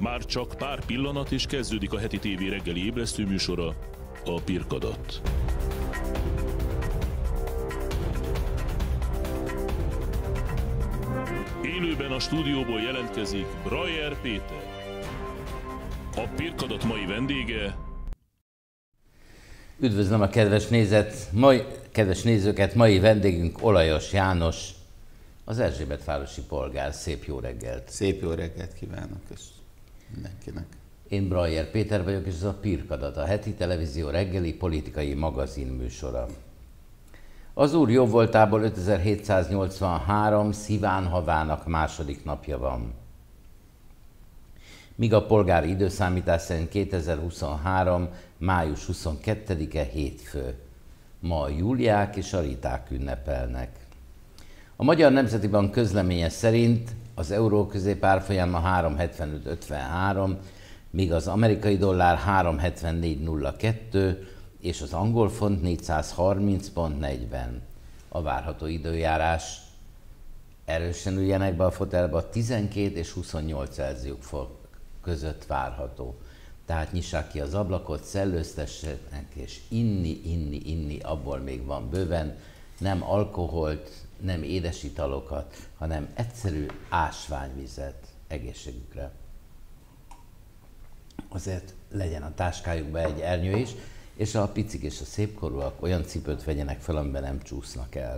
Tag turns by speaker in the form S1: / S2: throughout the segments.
S1: Már csak pár pillanat és kezdődik a heti tévé reggeli ébresztő műsora, a Pirkadat. Élőben a stúdióból jelentkezik Brayer Péter. A Pirkadat mai vendége...
S2: Üdvözlöm a kedves nézőket, mai vendégünk Olajos János, az Erzsébetvárosi polgár. Szép jó reggelt!
S3: Szép jó reggelt kívánok mindenkinek!
S2: Én Brayer Péter vagyok, és ez a Pirkadat, a heti televízió reggeli politikai magazin műsora. Az Úr jóvoltából 5783 sziván havának második napja van. Míg a polgári időszámítás szerint 2023. május 22-e hétfő. Ma a Júliák és a Riták ünnepelnek. A Magyar Nemzeti Bank közleménye szerint az euró középárfolyama 3,7553, míg az amerikai dollár 3,7402 és az angol font 430,40. A várható időjárás: erősen üljenek be a fotelba, 12 és 28 Celsius-fok között várható. Tehát nyissák ki az ablakot, szellőztessenek, és inni, abból még van bőven. Nem alkoholt, nem édesitalokat, hanem egyszerű ásványvizet egészségükre. Azért legyen a táskájukba egy ernyő is, és a picik és a szépkorúak olyan cipőt vegyenek fel, amiben nem csúsznak el.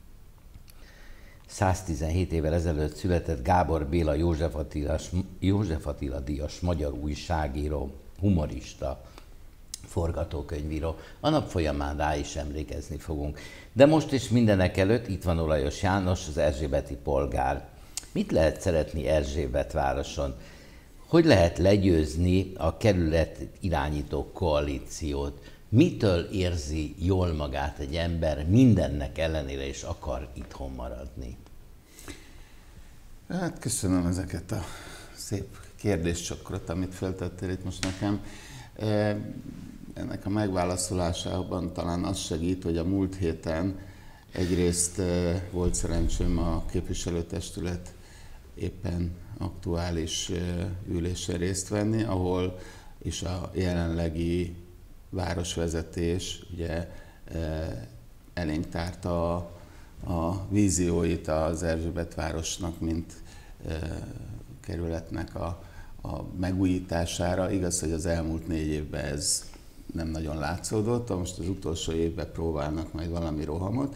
S2: 117 évvel ezelőtt született Gábor Béla József Attila díjas magyar újságíró, humorista, forgatókönyvíró. A nap folyamán rá is emlékezni fogunk. De most is mindenek előtt itt van Olajos János, az erzsébeti polgár. Mit lehet szeretni Erzsébetvároson? Hogy lehet legyőzni a kerület irányító koalíciót? Mitől érzi jól magát egy ember mindennek ellenére, és akar itthon maradni?
S3: Hát köszönöm ezeket a szép kérdéscsokrot, amit feltettél itt most nekem. Ennek a megválaszolásában talán az segít, hogy a múlt héten egyrészt volt szerencsém a képviselőtestület éppen aktuális ülésen részt venni, ahol is a jelenlegi városvezetés ugye elénk tárta a vízióit az Erzsébetvárosnak, mint kerületnek a megújítására. Igaz, hogy az elmúlt 4 évben ez nem nagyon látszódott, most az utolsó évben próbálnak majd valami rohamot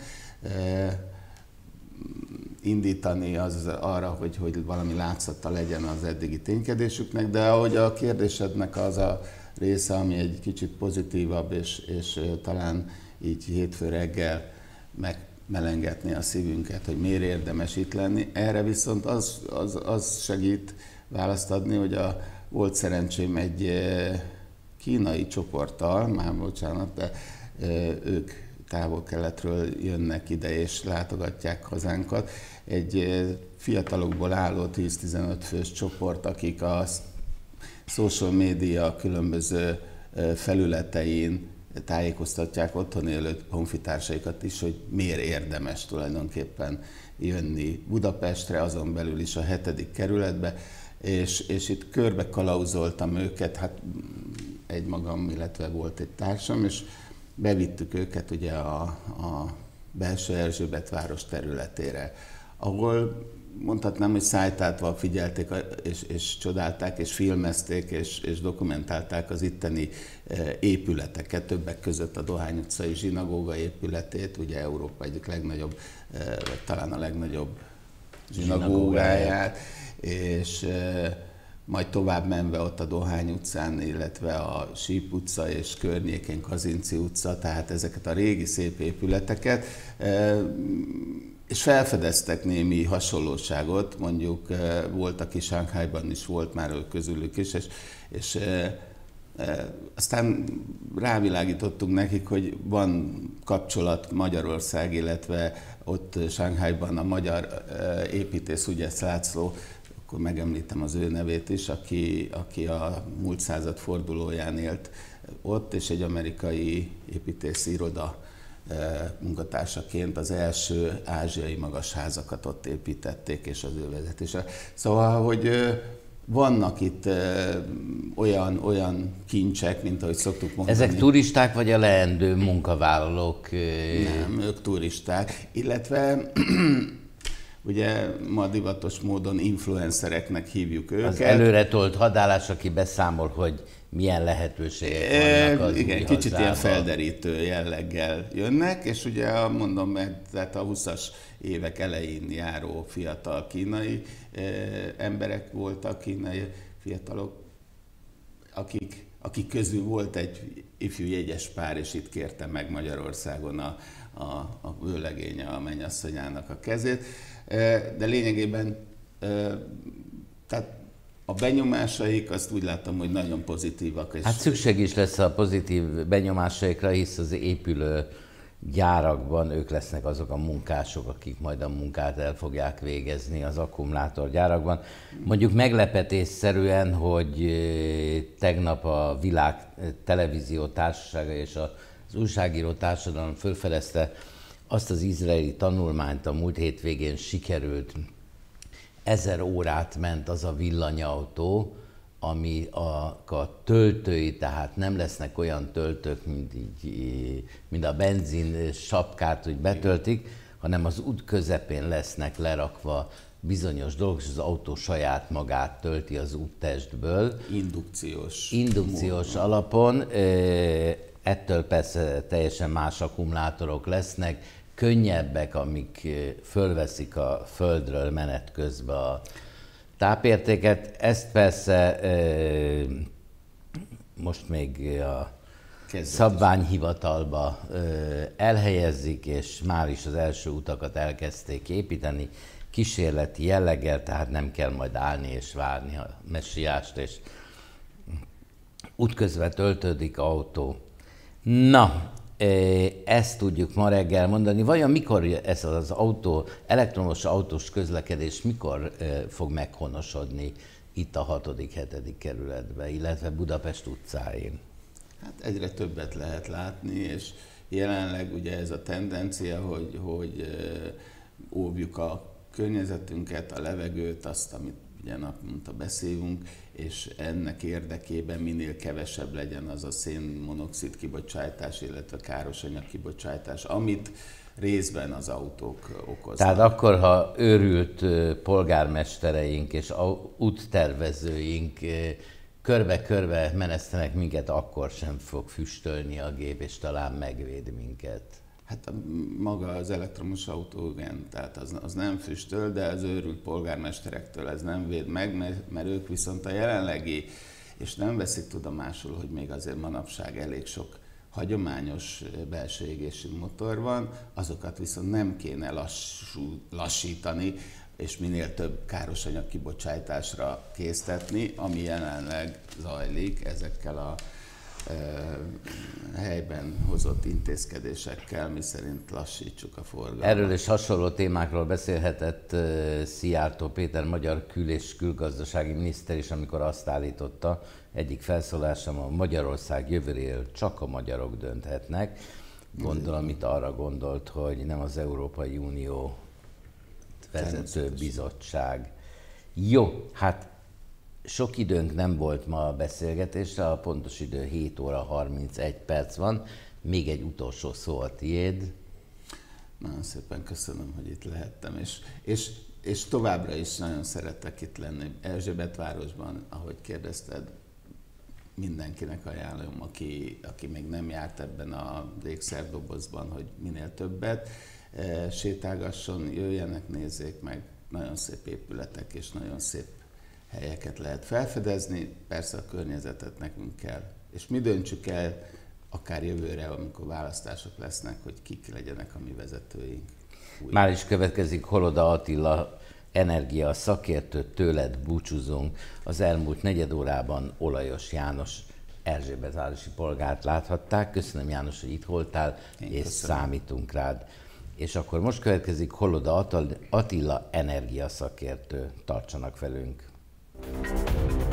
S3: indítani arra, hogy valami látszata legyen az eddigi ténykedésüknek, de ahogy a kérdésednek az a része, ami egy kicsit pozitívabb, és talán így hétfő reggel megmelengetni a szívünket, hogy miért érdemes itt lenni. Erre viszont az segít választ adni, hogy volt szerencsém egy kínai csoporttal, már bocsánat, de ők távol-keletről jönnek ide és látogatják hazánkat. Egy fiatalokból álló 10-15 fős csoport, akik a social media különböző felületein tájékoztatják otthon élő honfitársaikat is, hogy miért érdemes tulajdonképpen jönni Budapestre, azon belül is a 7. kerületbe, és itt körbe kalauzoltam őket, hát egymagam, illetve volt egy társam, és bevittük őket ugye a belső Erzsébetváros területére, ahol mondhatnám, hogy szájtátva figyelték és csodálták, és filmezték, és dokumentálták az itteni épületeket, többek között a Dohány utcai zsinagóga épületét, ugye Európa egyik legnagyobb, vagy talán a legnagyobb zsinagógáját, és majd tovább menve ott a Dohány utcán, illetve a Síp utca és környékén Kazinczy utca, tehát ezeket a régi szép épületeket, és felfedeztek némi hasonlóságot, mondjuk volt, aki Sánkhájban is volt már közülük is, és aztán rávilágítottunk nekik, hogy van kapcsolat Magyarország, illetve ott Sánkhájban a magyar építész Ugyesz László, akkor megemlítem az ő nevét is, aki a múlt század fordulóján élt ott, és egy amerikai építészi iroda munkatársaként az első ázsiai magasházakat ott építették, és az ő vezetése. Szóval, hogy vannak itt olyan kincsek, mint ahogy szoktuk mondani.
S2: Ezek turisták vagy a leendő munkavállalók?
S3: Nem, ők turisták, illetve ugye ma divatos módon influencereknek hívjuk őket.
S2: Az előretolt hadállás, aki beszámol, hogy milyen lehetőségek vannak az
S3: igen,
S2: új
S3: kicsit
S2: hazában.
S3: ilyen felderítő jelleggel jönnek, és ugye mondom, mert a 20-as évek elején járó fiatal kínai emberek voltak, kínai fiatalok, akik közül volt egy ifjú jegyes pár, és itt kérte meg Magyarországon a vőlegénye a mennyasszonyának a kezét. De lényegében tehát a benyomásaik, azt úgy láttam, hogy nagyon pozitívak. És
S2: Hát szükség is lesz a pozitív benyomásaikra, hisz az épülő gyárakban ők lesznek azok a munkások, akik majd a munkát el fogják végezni az akkumulátorgyárakban. Mondjuk meglepetésszerűen, hogy tegnap a Világ Televízió Társasága és az Újságíró Társadalom fölfedezte azt az izraeli tanulmányt, a múlt hétvégén sikerült 1000 órát ment az a villanyautó, ami a töltői, tehát nem lesznek olyan töltők, mint a benzin sapkát, hogy betöltik, hanem az út közepén lesznek lerakva bizonyos dolgok, és az autó saját magát tölti az úttestből. Indukciós alapon. Ettől persze teljesen más akkumulátorok lesznek, könnyebbek, amik fölveszik a földről menet közben a tápértéket. Ezt persze most még a szabványhivatalba elhelyezik, és már is az első utakat elkezdték építeni, kísérleti jelleggel, tehát nem kell majd állni és várni a messiást, és útközben töltődik autó. Na, ezt tudjuk ma reggel mondani. Vajon mikor ez az elektromos autós közlekedés mikor fog meghonosodni itt a 6.-7. kerületben, illetve Budapest utcáin?
S3: Hát egyre többet lehet látni, és jelenleg ugye ez a tendencia, hogy óvjuk a környezetünket, a levegőt, azt, amit ugye naponta beszélünk, és ennek érdekében minél kevesebb legyen az a szénmonoxid kibocsátás, illetve károsanyag kibocsátás, amit részben az autók okoznak.
S2: Tehát akkor, ha őrült polgármestereink és úttervezőink körbe-körbe menesztenek minket, akkor sem fog füstölni a gép, és talán megvéd minket.
S3: Hát maga az elektromos autó, igen, tehát az nem füstöl, de az őrült polgármesterektől ez nem véd meg, mert ők viszont a jelenlegi, és nem veszik tudomásul, hogy még azért manapság elég sok hagyományos belső égésű motor van, azokat viszont nem kéne lassítani, és minél több károsanyag kibocsátásra késztetni, ami jelenleg zajlik ezekkel a helyben hozott intézkedésekkel, miszerint lassítsuk a forgalmat.
S2: Erről és hasonló témákról beszélhetett Szijjártó Péter magyar és külgazdasági miniszter is, amikor azt állította egyik felszólásomban, Magyarország jövőjéről csak a magyarok dönthetnek. Gondolom itt arra gondolt, hogy nem az Európai Unió vezető bizottság. Jó, hát sok időnk nem volt ma a beszélgetésre, a pontos idő 7 óra 31 perc van. Még egy utolsó szó a tiéd.
S3: Nagyon szépen köszönöm, hogy itt lehettem, és továbbra is nagyon szeretek itt lenni. Erzsébetvárosban, ahogy kérdezted, mindenkinek ajánlom, aki még nem járt ebben a ékszerdobozban, hogy minél többet sétálgasson, jöjjenek, nézzék meg, nagyon szép épületek és nagyon szép helyeket lehet felfedezni, persze a környezetet nekünk kell. És mi döntsük el, akár jövőre, amikor választások lesznek, hogy kik legyenek a mi vezetőink.
S2: Már is következik Holoda Attila energia szakértő, tőled búcsúzunk. Az elmúlt negyed órában Olajos János erzsébetvárosi polgárt láthatták. Köszönöm, János, hogy itt voltál, és számítunk rád. És akkor most következik Holoda Attila energia szakértő. Tartsanak velünk!